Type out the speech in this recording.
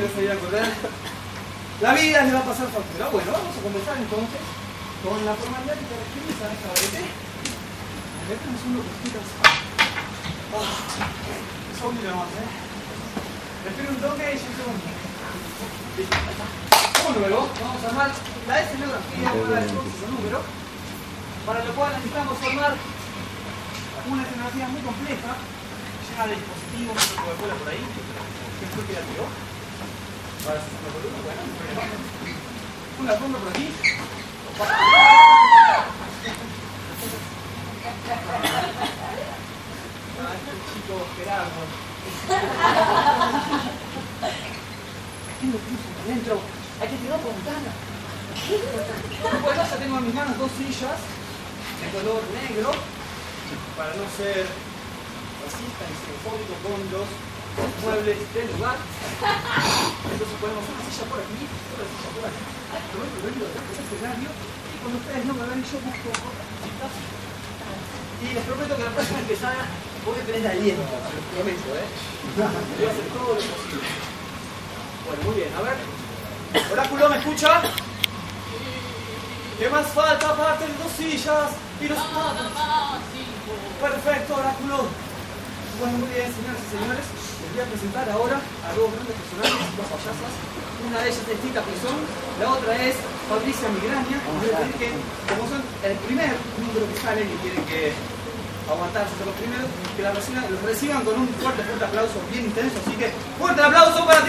quieren salir a correr, la vida les va a pasar factura. Bueno, vamos a comenzar entonces con la formalidad que caracteriza esta BT. Metemos unos poquitos. Eso uniremos, Respiro un toque y yo un listo, ahí está. Como número, vamos a armar la escenografía, una de número, para lo cual necesitamos formar una escenografía muy compleja, llena de dispositivos, una Coca-Cola por ahí, que fue que la tiró. Para hacer una columna, bueno, no hay problema. Una alfombra por aquí. Este chico Gerardo. ¿Qué lo puso adentro? Hay que tirar por ventana. Bueno, ya tengo en mis manos dos sillas de color negro para no ser racista y xenofóbico con los muebles del lugar. Entonces ponemos una silla por aquí, otra silla por aquí. Aprovecho el ruido de este escenario y cuando ustedes no me ven yo busco otras cositas. Y les prometo que la próxima empezada voy a tener aliento, se los prometo, voy a hacer todo lo posible. Bueno, muy bien, a ver. Oráculo, ¿me escucha? ¿Qué más falta aparte de dos sillas y los platos? Perfecto, Oráculo. Bueno, muy bien, señoras y señores. Les voy a presentar ahora a dos grandes personajes, dos payasas. Una de ellas es Tita Pizón, la otra es Patricia Migraña. Y voy a pedir que, como son el primer número que salen y tienen que aguantarse los primeros, que los reciban con un fuerte aplauso bien intenso. Así que, fuerte aplauso para